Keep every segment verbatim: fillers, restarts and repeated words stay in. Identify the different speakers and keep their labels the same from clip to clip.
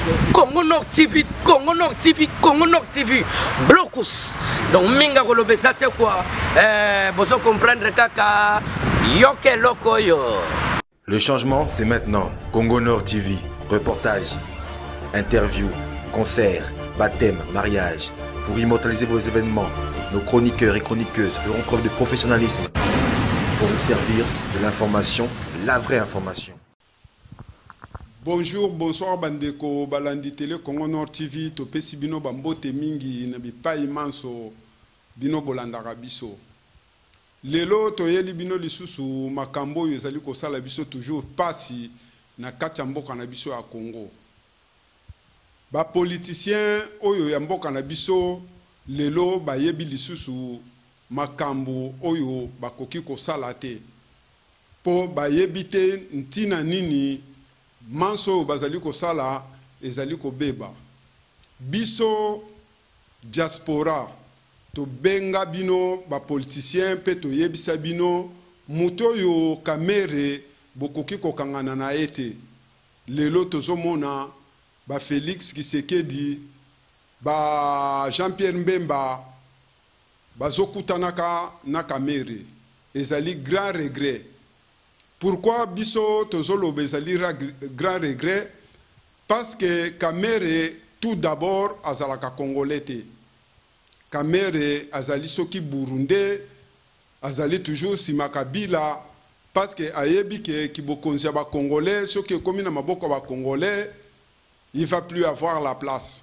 Speaker 1: Congo Nord T V, Congo Nord T V, Congo Nord T V, blocus. Donc minga kolobesa te quoi. Euh, bozo comprendre kaka yoke loko yo.
Speaker 2: Le changement, c'est maintenant. Congo Nord T V, reportage, interview, concert, baptême, mariage. Pour immortaliser vos événements, nos chroniqueurs et chroniqueuses feront preuve de professionnalisme pour vous servir de l'information, la vraie information.
Speaker 3: Bonjour, bonsoir bandeko balandi télé Congo Nord T V to pesi bino bambote mingi na bipai manso bino bolandaka biso. Lelo to yeli bino lisusu makambo yezali ko sala biso toujours pasi na kati ya mboka na biso ya Congo. Ba politicien oyo ya mboka na biso lelo ba yebi lisusu makambo oyo bakoki ko sala te. Po ba yebi te ntina nini manso bazali ko sala ezali ko beba. Biso diaspora to benga bino ba politicien pe to yebisa bino muto yo kamere bokoki ko kangana na ete. Lelo tozomona ba Félix Tshisekedi, ba Jean-Pierre Mbemba, bazokutanaka na kamere. Ezali grand regret. Pourquoi biso tozolo bezali grand regret? Parce que kamere tout d'abord azalaka congolais te. Kamere azali soki burundais, azali toujours sima Kabila, parce que ayebi ke kibokonzi ba congolais soki komi na maboko ba congolais, il ne va plus avoir la place.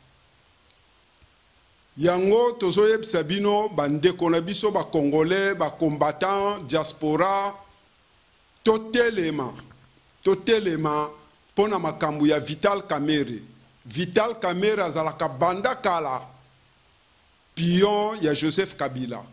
Speaker 3: Yango tozoyeb sabino bandeko na biso ba congolais, ba combattants, diaspora, totelema, totelema pona makambu ya Vital Kamerhe. Vital Kamerhe azalaka banda kala pion ya Joseph Kabila.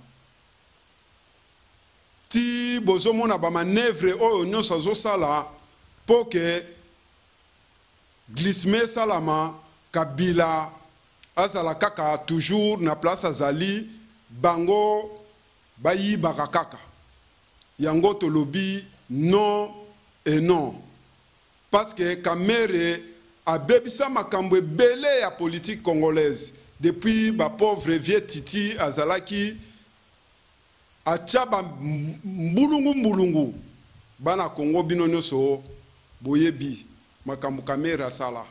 Speaker 3: Ti bozomona ba manevre oyo nyonso azosala po ke Glissme Salama Kabila azala kaka toujours na place azali bango bayi bakakaka. Yango tolobi non et non. Parce que Kamerhe a bebisa makambo ebele ya politique congolaise depuis ba pauvre vieux Titi azalaki achaba mbulungu mbulungu bana Congo bino nyonso boyebi makambo Kamerhe asala.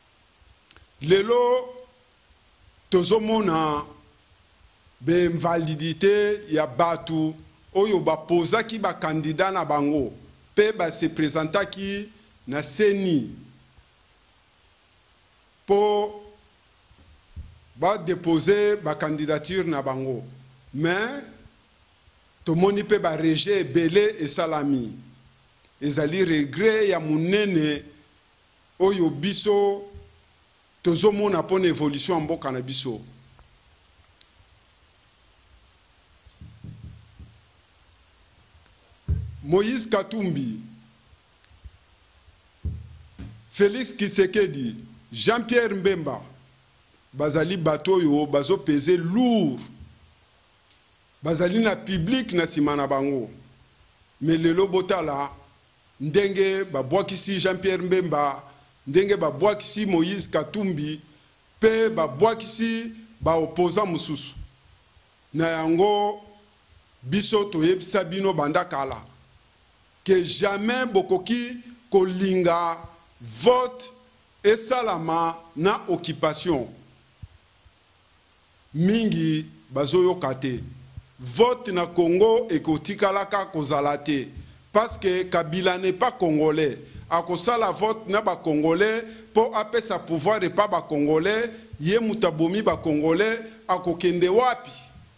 Speaker 3: Lelo tozomona be validité ya batu oyo ba pozaki ba candidat na bango pe ba se présentaki na seni po ba déposer ba candidature na bango, mais tomoni pe ba rejet belé et salami ezali regret ya munene oyo biso tozomona pona évolution mboka na biso. Moïse Katumbi, Félix Tshisekedi, Jean-Pierre Mbemba, bazali bato yo bazo peser lourd, bazali na public na simana bango. Mais lelo botala ndenge babwakisi Jean-Pierre Mbemba, ndenge babwakisi Moïse Katumbi, pe babwakisi ba opposant mususu. Na yango biso toyebisa bino banda kala que jamais bokoki kolinga vote et salama na occupation. Mingi bazoyo kate. Vote na Congo ekotikalaka kozala te. Parce que Kabila n'est pas congolais. Akosala vote na ba congolais pour apesa pouvoir et pas ba congolais, ye mutabomi ba congolais akokende wapi.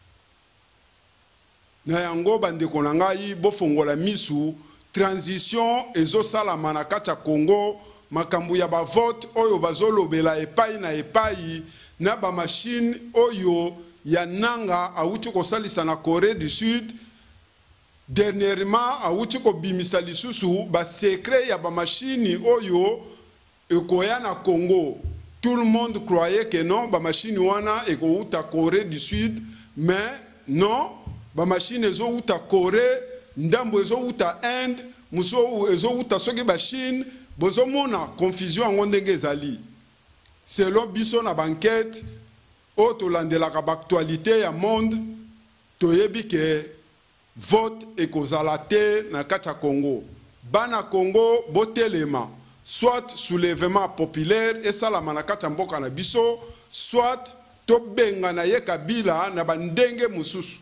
Speaker 3: Na yango bandeko na ngai bofongola misu transition ezo salama na kati ya Congo makambu ya ba vote oyo bazolobela epai na epai na ba machine oyo ya nanga awuti ko salisa na Corée du Sud. Dernièrement awuti ko bimisa lisusu ba secret ya ba machine oyo ekoya na Congo. Tout le monde croyait que non ba machine wana eko uta Corée du Sud, mais non ba machine ezo uta Corée, ndambo ezo uta Inde, muso ezo uta soki ba Chine, bozo mona confusion ngo ndenge ezali. selon biso na banquette o tolandelaka actualité ya monde toyebi ke vote ekozala te na kati ya Congo. Bana Congo botelema soit soulèvement populaire esalama na kati ya mboka na biso, soit tobenga na ye Kabila na bandenge mususu.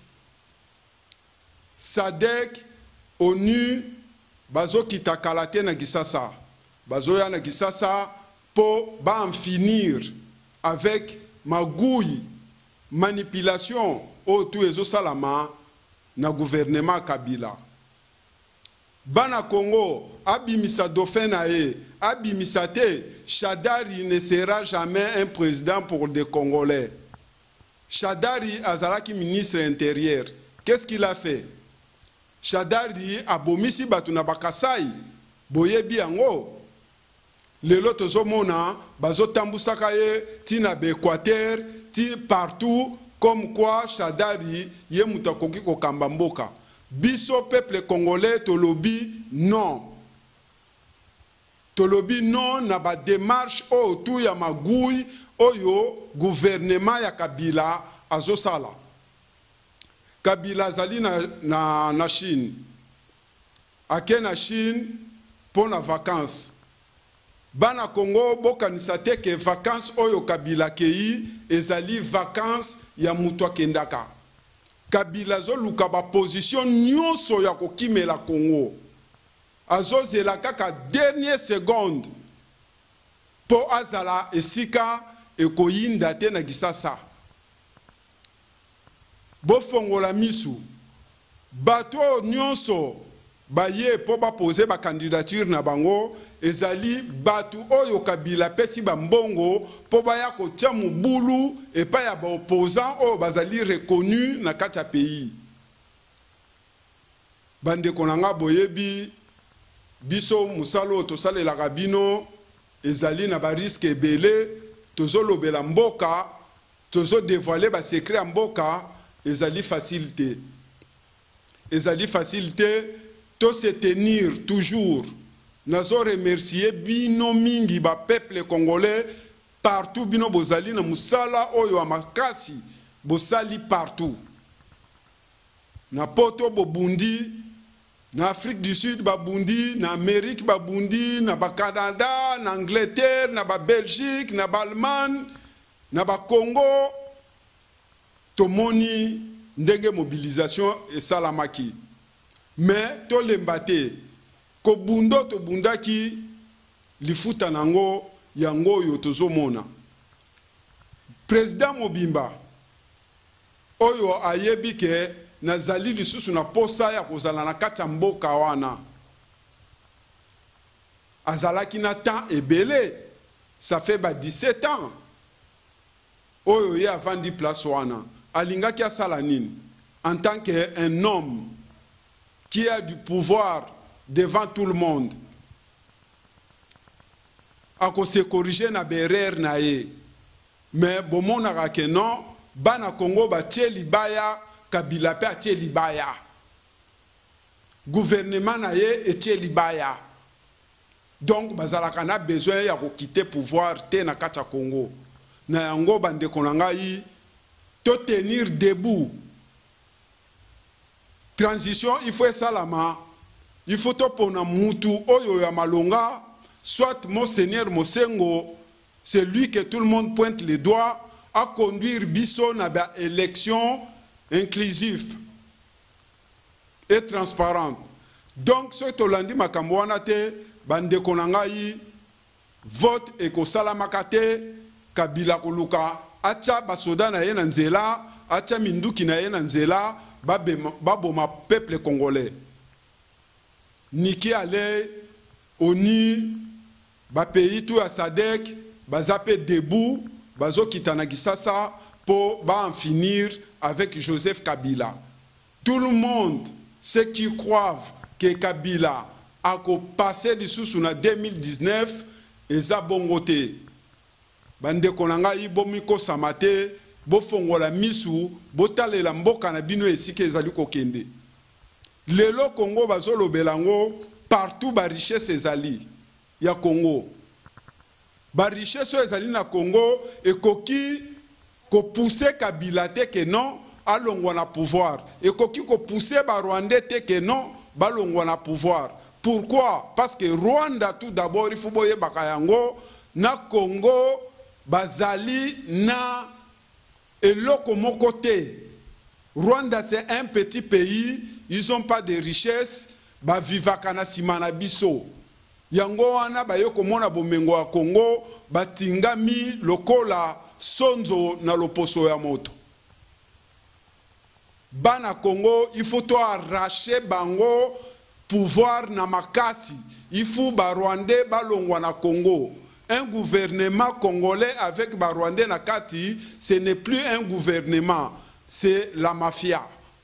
Speaker 3: Sadek ONU bazo kita kalate na Gisasa, bazo ya na Gisasa pour ba en finir avec magouille, manipulation autour ezo salama na gouvernement Kabila. Bana Congo abimisa dauphin na ye, abimisa te, Shadari ne sera jamais un président pour des Congolais. Shadari azalaki ministre intérieur. Qu'est-ce qu'il a fait? Shadari abomisi batu na bakasai, boyebi yango. Lelo tozomona bazo tambusaka ye tina be Équateur, ti partout, comme quoi Shadari ye mutakoki ko kambamboka. Biso peuple congolais tolobi non. Tolobi non na ba démarche autour ya magouille oyo gouvernement ya Kabila azosala. Kabila zali na, na, na Chine. Ake na Chine pour na vacances. Bana Congo bokanisa te ke vacances oyo Kabila kei ezali vacances ya mutwa kendaka. Kabila zo luka ba position nyonso ya kokimela Congo. Azo zela kaka dernière seconde po azala esika ekoyinda te na Gisasa. Bofongola misu. Bato nyonso baye po ba poser ba candidature na bango ezali batu oyo Kabila pesi ba mbongo po baya kotia mubulu epa ya ba opposant oyo bazali reconnu na kati ya pays. Bande konanga boyebi biso musalo tosalelaka bino ezali na ba risque ebele tozolobela mboka tozo dévoiler ba secret ya mboka ezali facilité. Ezali facilité to se tenir toujours. Nazo remercier bino mingi ba peuple congolais partout bino bozali na musala oyo amakasi bosali partout. Na poto bobundi, na Afrique du Sud babundi, na Amérique babundi, na ba Canada, na Angleterre, na ba Belgique, na ba Allemagne, na ba Congo. Tomoni ndenge mobilisation et salamaki. Mais to lembate ko bundo to bundaki lifuta nango yango yo tozomona. Président Mobimba oyo ayebi ke nazali lisusu na posa ya kozala na kati ya mboka wana. Azalaki na temps ebele, ça fait ba dix-sept ans. Oyo ye avandi place wana. Alingaki asala nini en tant qu'un homme qui a du pouvoir devant tout le monde. Ako se corriger na berer na ye. Mais bomonaka ke non, bana Congo ba tie libaya, Kabila pe tie libaya. Gouvernement na ye et tie libaya. Donc bazalaka na besoin ya ko quitter pouvoir te na kati ya Congo. Na yango bande konanga yi to tenir debout. Transition, il faut salama. Il faut to pona mutu oyo ya malonga, soit Monseigneur Mosengo, c'est lui que tout le monde pointe les doigts, à conduire biso na ba élection inclusive et transparente. Donc ce tolandi makambo wana te bande konanga yi vote et ko salamaka te Kabila koluka acha basoda na ye na nzela, acha minduki na ye na nzela, baboma peuple congolais. Niki ale ONU, ba pays tout à Sadek, bazape debout, bazo kitana Gisasa pour ba en finir avec Joseph Kabila. Tout le monde, ceux qui croient que Kabila a passé du sous en deux mille dix-neuf, et zabongote. Bande konanga ibomiko samate, bofongola misu, botale la mboka na bino esike ezali kokende. Lelo Congo bazolo belango, partout ba richesse ezali ya Congo. ba richesse ezali na Congo ekoki ko pousser Kabila te que non alongwa na pouvoir, ekoki ko pousser ba Rwandais te que non balongwa na pouvoir. Pourquoi? Parce que Rwanda tout d'abord il faut boye bakayango na Congo bazali na eloko moko te. Rwanda c'est un petit pays, ils ont pas de richesse, ba vivaka na simana biso. Yango wana bayo komona bomengo ya Congo batingami lokola sonzo na loposo ya moto. Bana Congo il faut to arracher bango pouvoir na makasi. Il faut ba Rwandais balongwa na Congo. Un gouvernement congolais avec ba Rwandais na kati, ce n'est plus un gouvernement, c'est la mafia.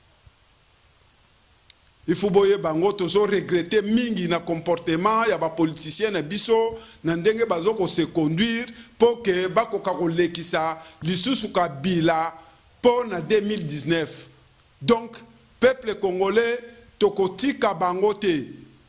Speaker 3: Il faut boye bango tozo regretter mingi na comportement ya ba politiciens na biso na ndenge bazoko se conduire pour que bakoka ko lekisa lisusu Kabila pour na deux mille dix-neuf. Donc peuple congolais tokotika bango te.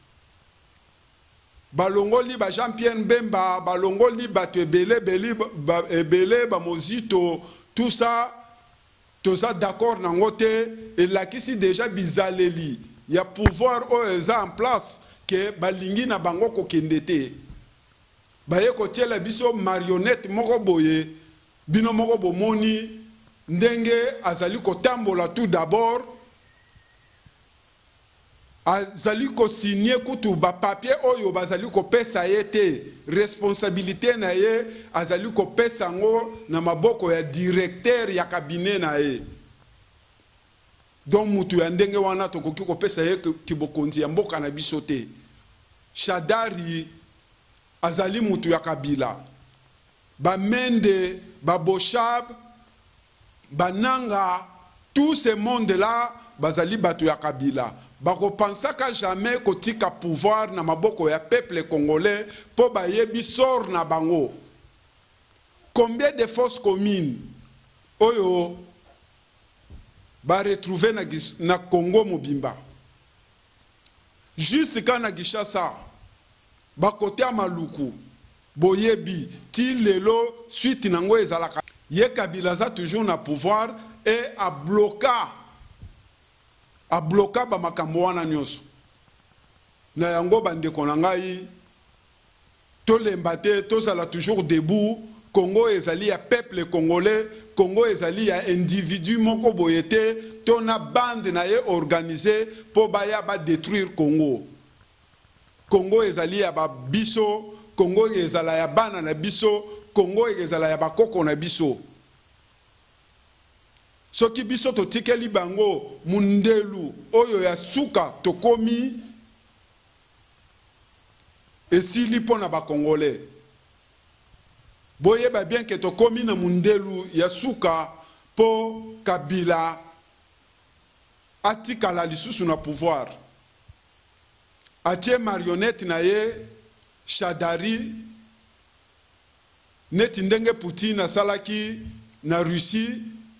Speaker 3: Balongoli ba Jean-Pierre Mbemba, balongoli ba Tebele Beli ba Ebele ba Mozito, tout ça tout ça d'accord nangote et là qui si déjà bizaleli. Il y a pouvoir en place que balingi na bango ko kendete. Baye ko tiela biso marionnette moko boye, bino moko bomoni ndenge azali ko tambola tout d'abord. Azali ko signer kutu ba papier oyo bazali ko pesa yete responsabilité na ye azali ko pesa ngo na maboko ya directeur ya cabinet na ye. Donc mutu ya ndenge wana tokoki ko pesa ye kibokonzi ya mboka na biso te. Shadari azali mutu ya Kabila. Ba Mende, ba Boshab, ba Nanga, tout ce monde là bazali batu ya Kabila. Bako pensa ka jamais kotika pouvoir na maboko ya peuple congolais po ba yebi sor na bango. Combien de fausses communes oyo ba retrouver na, na Congo Mobimba. Juste quand na Gishasa ba kote ya Maluku boyebi ti lelo suite nango ezalaka ye Kabila za toujours na pouvoir et a bloqué a bloqué ba makambo wana nyonso na yango bandeko na ngai to lembate to sala toujours debout. Congo ezali ya peuple congolais, Congo ezali ya individu moko boyete, tona bande na ye organisé pour baya ba détruire Congo. Congo ezali ya ba biso, Congo ezala ya bana na biso, Congo ezala ya ba koko na biso. Soki biso to tikeli bango mundelu oyo ya suka tokomi esili pona ba congolais. Boye ba bien que to komi na mundelu ya suka po Kabila atika la lisusu na pouvoir. Atie marionnette na ye Shadari neti ndenge Poutine asalaki na Russie.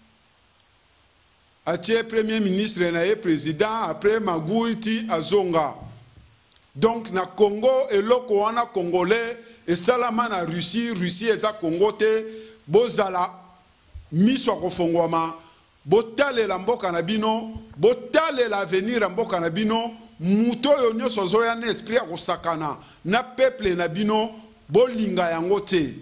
Speaker 3: Atie premier ministre na ye président après Magouiti azonga. Donc na Congo eloko wana congolais et salama na Russie, Russie eza Congo te, bozala miso kofongwama, botale la mboka na bino, botale l'avenir la mboka na bino, muto yo nyonso zoya na esprit ya kosakana, na peuple na bino, bolinga yango te.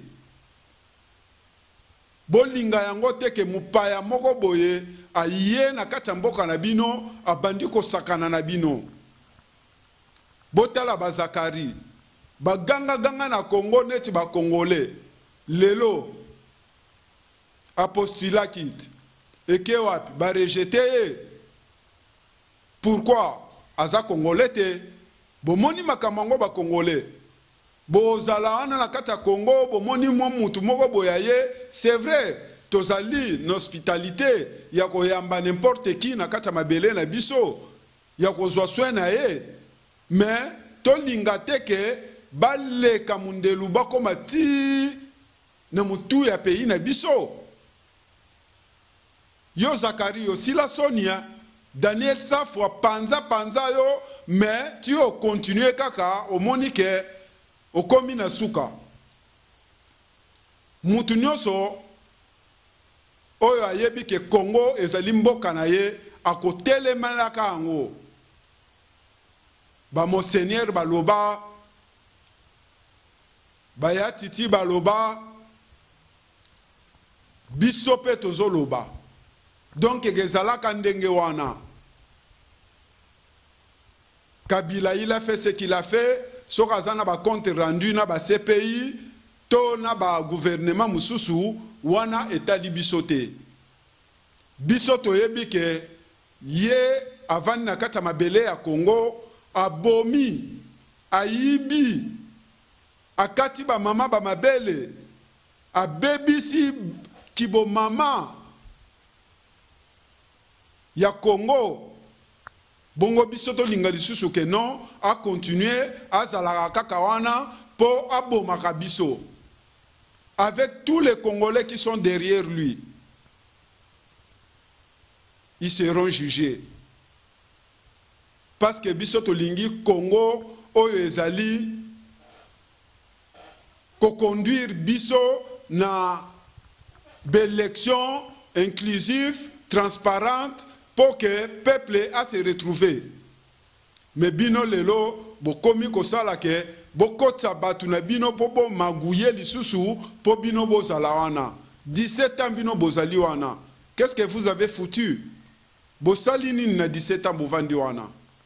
Speaker 3: Bolinga yango te ke mupaya moko boye, aye na kati ya mboka na bino, abandi kosakana na bino. Botala bazakari. Ba ganga ganga na Congo neti ba congolais lelo apostula kit eke wapi ba rejeter. Pourquoi aza congolais te bomoni makamango ba congolais bozala wana na kata Congo bomoni mo mutu moko boyaye. C'est vrai tozali n'hospitalité ya koyamba n'importe qui na kata mabele na biso ya kozwa soin na ye, mais to linga teke bale kamundelu bakoma ti na mutu ya pays na biso. Yo Zakari yo sila Sonia Daniel Safwa panza panza yo, mais tu o continue kaka o monike o komi na suka. mutu nyonso oyo ayebi ke Congo ezali mboka na ye akotelemelaka yango. Ba monseigneur baloba, baya titi baloba, biso pe tozoloba. Donc ezalaka ndenge wana. Kabila il a fait ce qu'il a fait, sokazana ba compte rendu na ba C P I, to na ba gouvernement mususu wana etali bisote. Bisoto yebi ke ye avant na kata mabele ya Congo abomi ayibi akati ba mama ba mabele abebisi kibo mama ya Congo. Bongo bisoto linga lisusu ke non a continuer à zalaka kaka wana po abomaka biso avec tous les Congolais qui sont derrière lui. Ils seront jugés parce que bisoto lingi Congo oyo ezali ko conduire biso na d'élection inclusive, transparente, pour que le peuple a se retrouver. Mais bino lelo, bokomi kosala ke, bokotsa batu na bino popo magouye lisusu, po bino bozala wana. dix-sept ans bino bozali wana. Qu'est-ce que vous avez foutu? Bosali nini na dix-sept ans bovandi wana.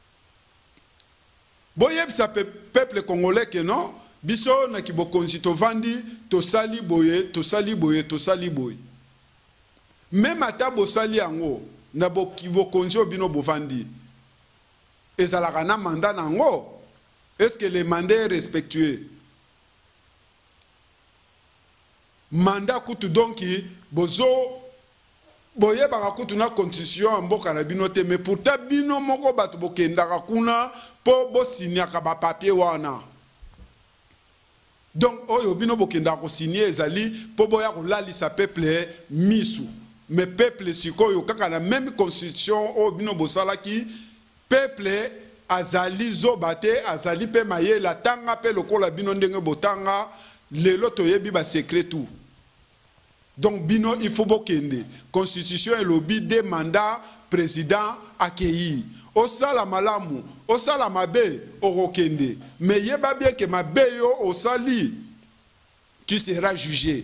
Speaker 3: Boyeb sa peuple congolais que non, biso na ki bokonzi to vandi, to sali boye, to sali boye, to sali boye. Même ata bosali yango, na bokonzi obino bovandi. Ezalaka na mandat nango. Est-ce que le mandat est respectueux? Mandat kutu donki, bozo, boye baka kutu na constitution en mboka na bino te, mais pourtant bino moko batu bokendaka kuna, po bo signaka ba papier wana. Donc, oyo bino bokendaka ko signer ezali, po boya kolalisa peuple misu. Mais peuple sikoyo kaka na même constitution o bino bosalaki peuple azali zobate azali pe maye la tanga pe lokola bino ndenge botanga lelo toyebi ba secret tout. Donc bino il faut bokende constitution et lobby des mandats président accueilli o sala malamu o sala mabe orokende mais yeba bien que mabe yo o sali tu seras jugé.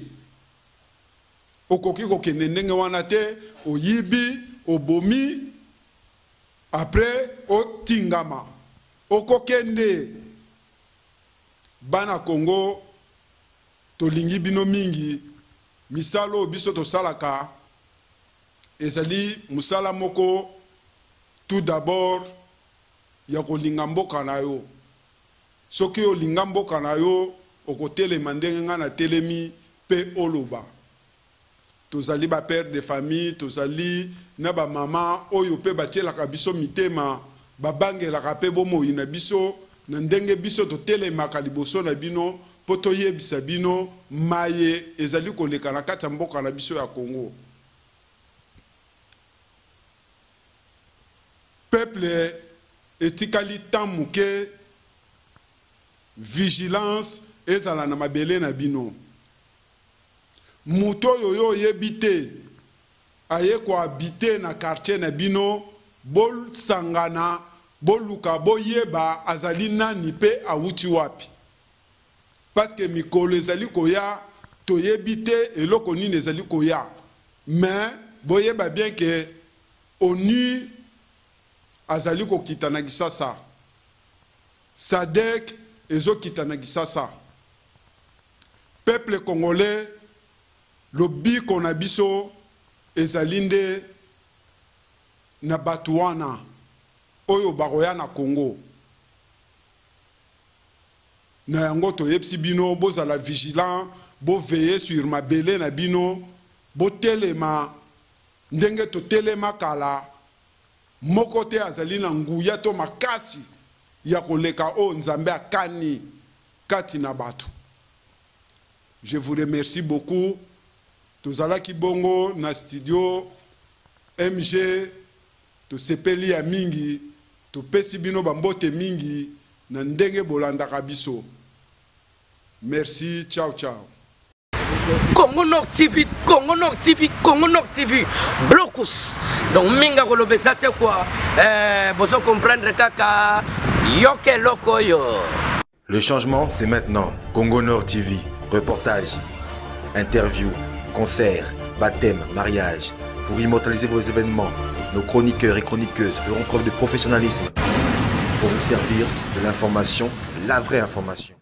Speaker 3: Okoki kokende ndenge wana te oyibi obomi après otingama okokende bana Congo tolingi bino mingi misalo biso to salaka ezali musala moko tout d'abord ya kolinga mboka na yo soki olinga mboka na yo okotelema ndenge nga na telemi pe oloba. Tozali ba père de famille, tozali na ba maman oyo pe batielaka biso mitema, ba bangelaka pe bomoi na biso, na ndenge biso to telemaka liboso na bino, po toyebisa bino maye ezali koleka na kati ya mboka na biso ya Congo. Peuple etikali tant muke vigilance ezala na mabele na bino. Muto yoyo yebite aye ko habiter na quartier na bino bol sangana boluka boyeba azali nani pe awuti wapi parce que mikolo ezali koya to yebite eloko nini ezali koya mais boyeba bien que ONU azali ko kitana gisasa Sadek ezo kitana gisasa peuple congolais lobi kona biso ezalinde na batuana oyo baroya na Congo na yango to yepsi bino bozala vigilant bo veiller sur mabele na bino bo telema ndenge to telema kala moko te azali na nguya to makasi ya koleka o nzambe akani kati na batu. Je vous remercie beaucoup. Tozala kibongo na studio M G to sepeli ya mingi to pesi bino bambote mingi na ndenge bolanda kabiso. Merci, ciao ciao.
Speaker 1: Congo Nord T V, Congo Nord T V, Congo Nord T V, Blocus. Donc minga kolobesa te quoi. Eh, bozo comprendre kaka yoke loko yo.
Speaker 2: Le changement, c'est maintenant. Congo Nord T V, reportage, interview, concert, baptême, mariage. Pour immortaliser vos événements, nos chroniqueurs et chroniqueuses feront preuve de professionnalisme pour vous servir de l'information, la vraie information.